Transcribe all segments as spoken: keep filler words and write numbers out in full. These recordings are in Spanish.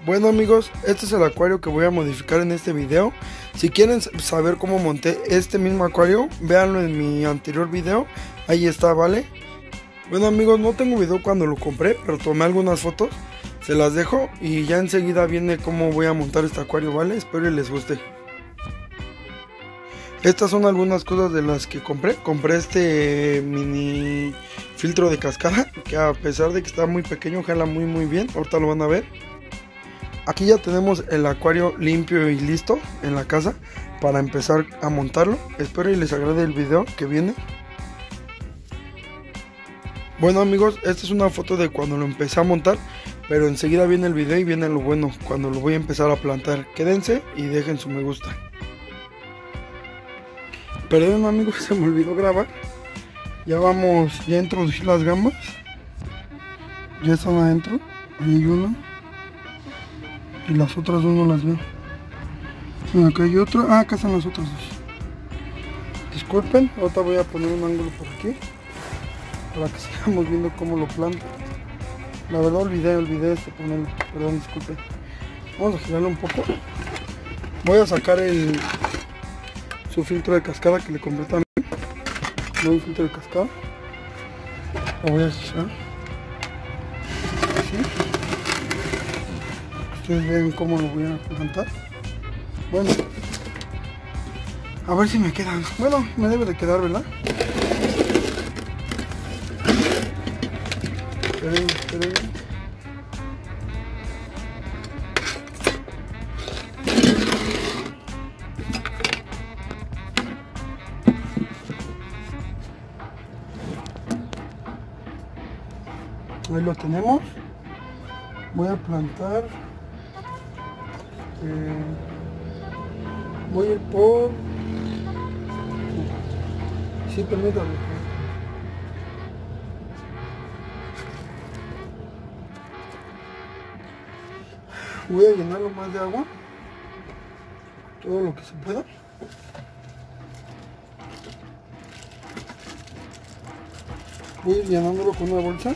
Bueno amigos, este es el acuario que voy a modificar en este video. Si quieren saber cómo monté este mismo acuario, véanlo en mi anterior video, ahí está, ¿vale? Bueno amigos, no tengo video cuando lo compré, pero tomé algunas fotos, se las dejo y ya enseguida viene cómo voy a montar este acuario, ¿vale? Espero y les guste. Estas son algunas cosas de las que compré. Compré este mini filtro de cascada, que a pesar de que está muy pequeño, jala muy muy bien, ahorita lo van a ver. Aquí ya tenemos el acuario limpio y listo en la casa para empezar a montarlo. Espero y les agrade el video que viene. Bueno amigos, esta es una foto de cuando lo empecé a montar, pero enseguida viene el video y viene lo bueno, cuando lo voy a empezar a plantar. Quédense y dejen su me gusta. Perdón amigos, se me olvidó grabar. Ya vamos, ya introducí las gambas. Ya están adentro, ahí hay una. Y las otras dos no las veo. Acá hay otra. Ah, acá están las otras dos. Disculpen, ahorita voy a poner un ángulo por aquí para que sigamos viendo cómo lo planto. La verdad olvidé, olvidé este ponerlo. Perdón, disculpen. Vamos a girarlo un poco. Voy a sacar el su filtro de cascada que le compré también. No hay filtro de cascada. Lo voy a girar. Así. Ustedes ven cómo lo voy a plantar. Bueno, a ver si me quedan. Bueno, me debe de quedar, ¿verdad? Esperen, esperen. Ahí lo tenemos. Voy a plantar. Eh, voy a ir por... Sí, permítame. Voy a llenarlo más de agua, todo lo que se pueda. Voy a ir llenándolo con una bolsa.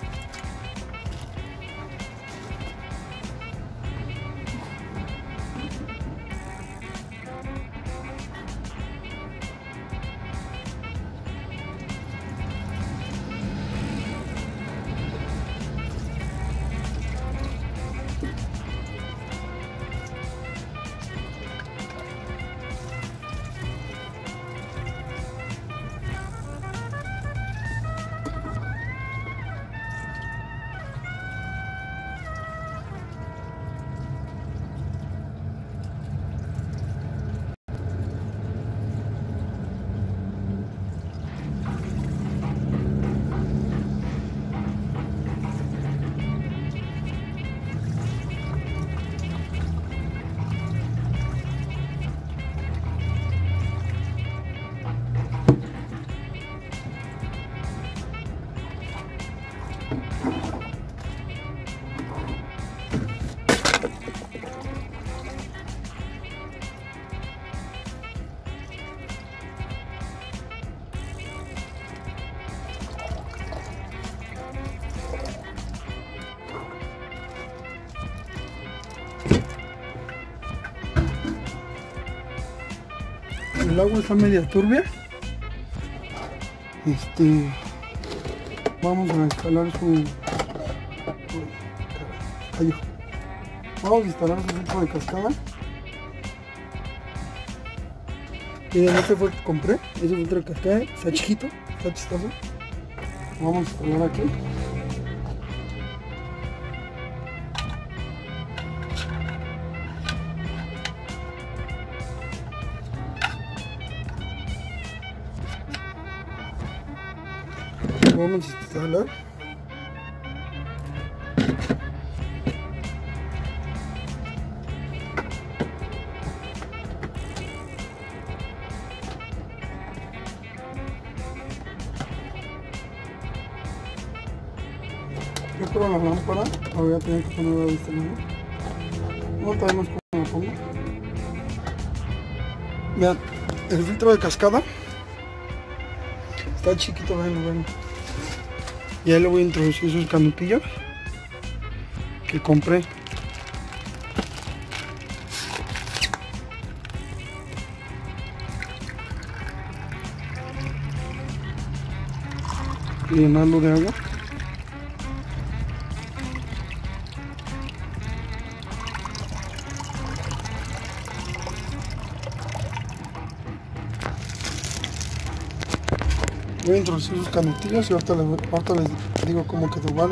El agua está media turbia. Este, vamos a instalar su, cayó. Vamos a instalar su filtro de cascada. Miren, este fue el que compré. Ese filtro de cascada está chiquito, está chistoso. Vamos a instalar aquí. Vamos a instalar. Yo creo la lámpara, la voy a tener que poner a vista, ¿no? No sabemos cómo lo pongo. Vean, el filtro de cascada está chiquito, vean, vean. Y ahí le voy a introducir sus canutillas que compré. y llenarlo de agua. Voy a introducir sus canutillas y ahorita les, ahorita les digo cómo quedó, ¿vale?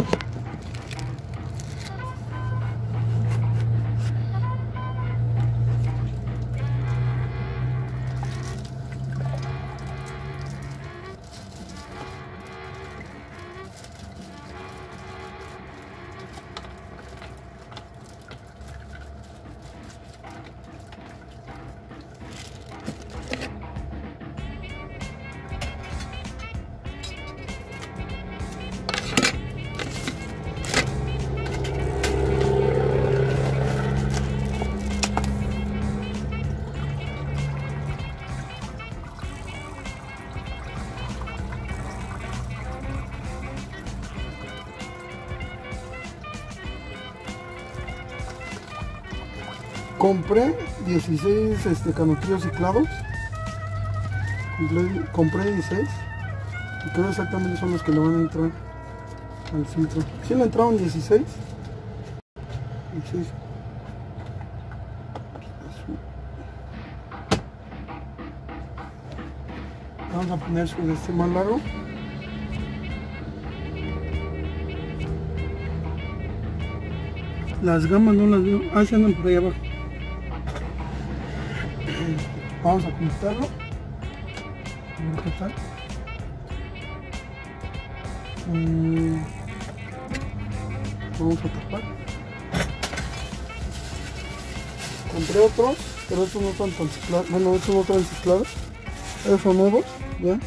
Compré dieciséis este, canutillos ciclados. Compré, compré dieciséis. Y creo exactamente son los que le van a entrar al filtro. Si le entraron dieciséis. dieciséis. Vamos a poner su de este más largo. Las gamas no las veo. Ah, se andan por ahí abajo. Vamos a conectarlo. A ver qué tal. Mm. Vamos a tapar. Compré otros, pero estos no están tan ciclados. Bueno, estos no están ciclados. Estos son nuevos, ya.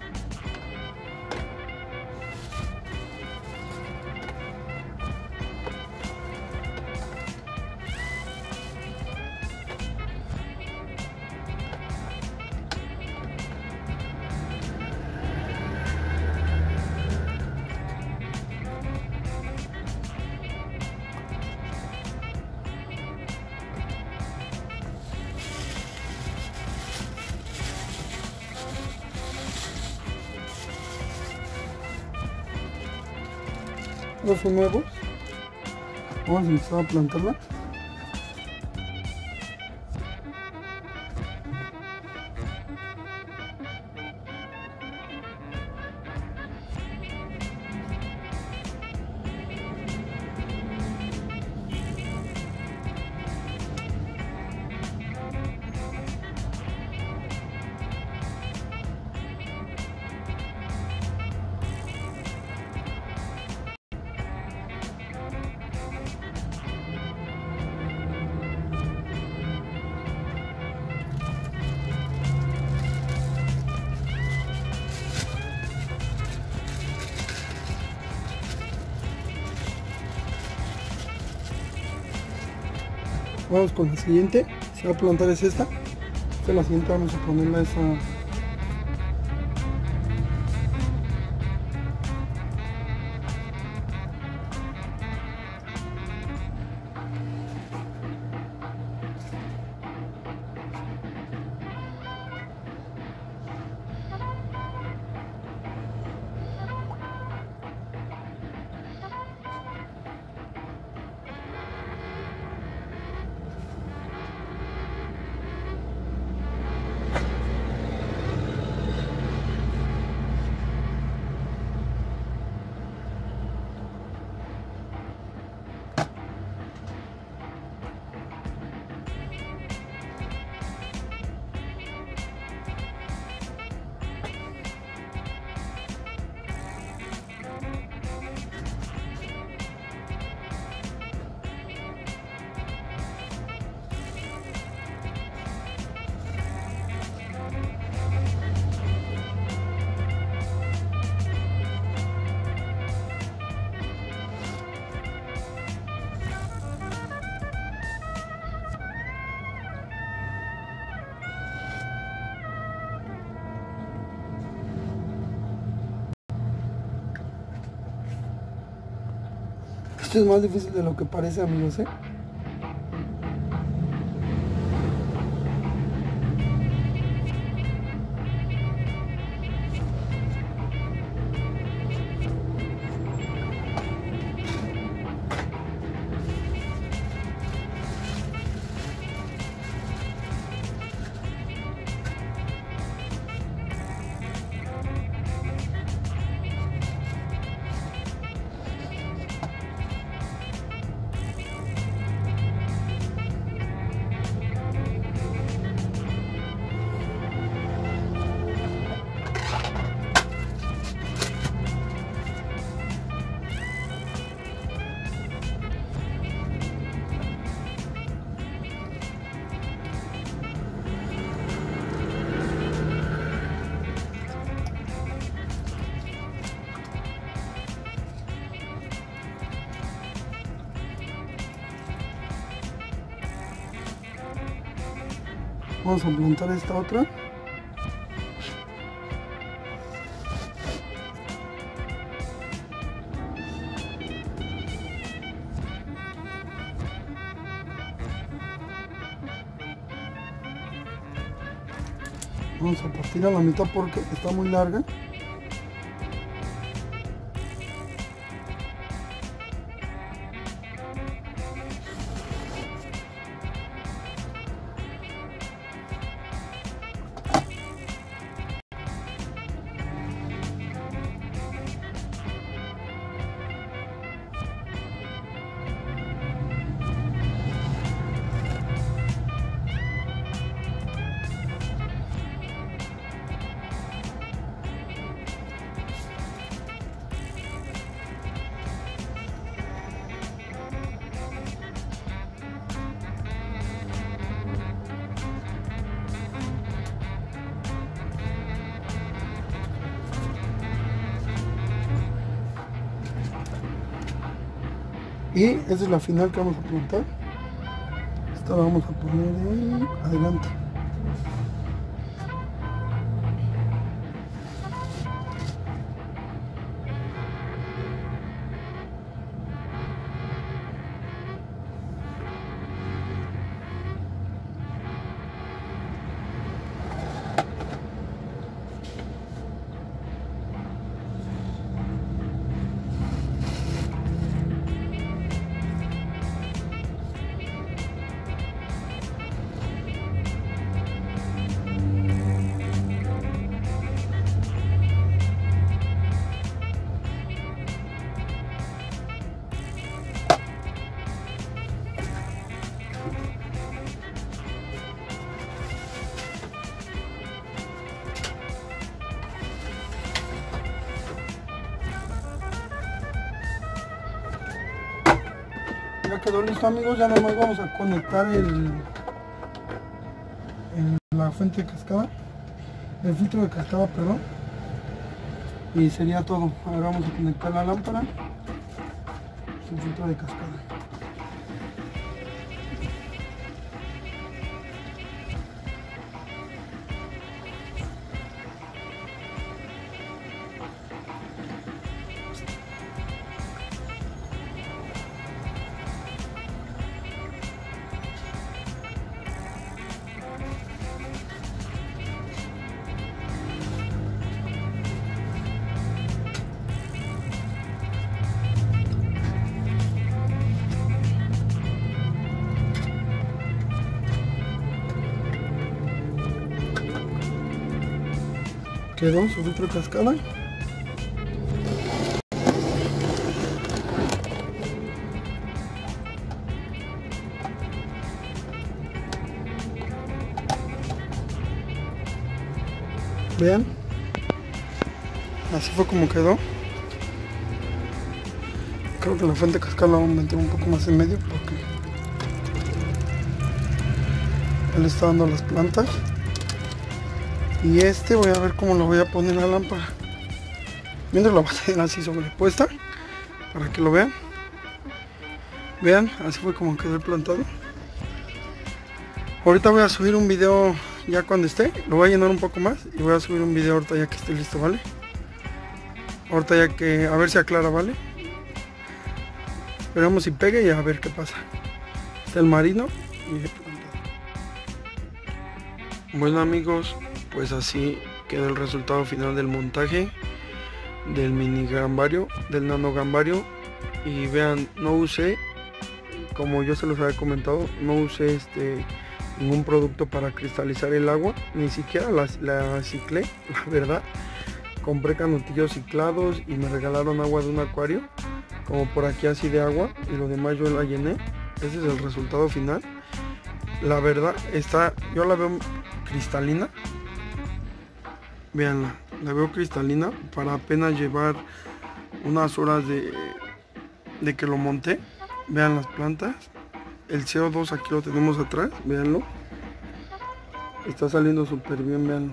Estos son nuevos. Vamos a empezar a plantarla. Vamos con la siguiente. Se va a plantar es esta. Esta es la siguiente, vamos a ponerla esa. Esto es más difícil de lo que parece, amigos, ¿eh? Vamos a plantar esta otra. Vamos a partir a la mitad porque está muy larga. Y esa es la final que vamos a plantar. Esta la vamos a poner de adelante. Ya quedó listo, amigos. Ya nada más vamos a conectar el, el la fuente de cascada, el filtro de cascada, perdón, y sería todo. Ahora vamos a conectar la lámpara, el filtro de cascada. Quedó su filtro de cascada. Vean, así fue como quedó. Creo que la fuente de cascada la vamos a meter un poco más en medio porque él está dando las plantas. Y este voy a ver cómo lo voy a poner en la lámpara. Mientras la voy a tener así sobrepuesta para que lo vean. Vean, así fue como quedó el plantado. Ahorita voy a subir un video ya cuando esté. Lo voy a llenar un poco más y voy a subir un video ahorita ya que esté listo, ¿vale? Ahorita ya que, a ver si aclara, ¿vale? Esperamos si pegue y a ver qué pasa. Está el marino y el plantado. Bueno, amigos, pues así quedó el resultado final del montaje del mini gambario, del nano gambario. Y vean, no usé, como yo se los había comentado, no usé este ningún producto para cristalizar el agua, ni siquiera la, la ciclé, la verdad. Compré canutillos ciclados y me regalaron agua de un acuario, como por aquí así de agua, y lo demás yo la llené. Ese es el resultado final. La verdad está, yo la veo cristalina. Veanla, la veo cristalina para apenas llevar unas horas de, de que lo monté. Vean las plantas. El C O dos aquí lo tenemos atrás, véanlo. Está saliendo súper bien, véanlo.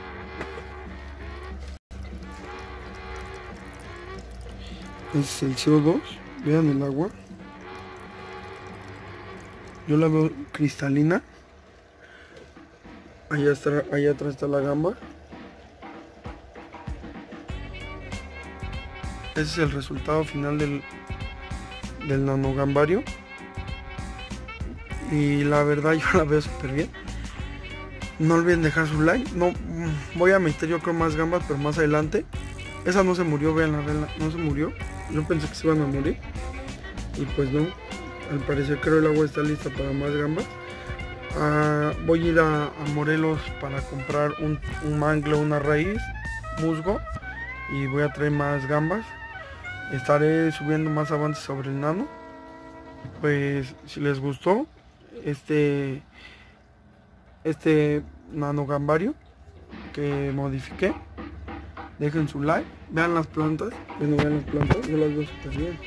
Ese es el C O dos, vean el agua. Yo la veo cristalina. Allá, está, allá atrás está la gamba. Ese es el resultado final del, del nanogambario. Y la verdad yo la veo súper bien. No olviden dejar su like. No, voy a meter yo creo más gambas, pero más adelante. Esa no se murió, veanla, veanla, no se murió. Yo pensé que se iban a morir. Y pues no. Al parecer creo el agua está lista para más gambas. Uh, voy a ir a, a Morelos para comprar un, un mangle, una raíz, musgo. Y voy a traer más gambas. Estaré subiendo más avances sobre el nano. Pues si les gustó este este nanogambario que modifiqué, dejen su like, vean las plantas. Bueno, vean las plantas, yo las veo súper bien.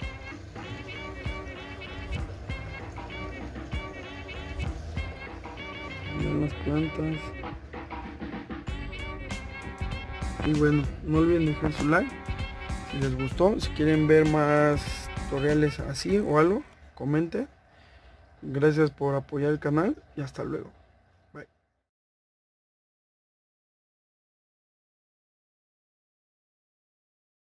Vean las plantas. Y bueno, no olviden dejar su like si les gustó. Si quieren ver más tutoriales así o algo, comenten. Gracias por apoyar el canal y hasta luego.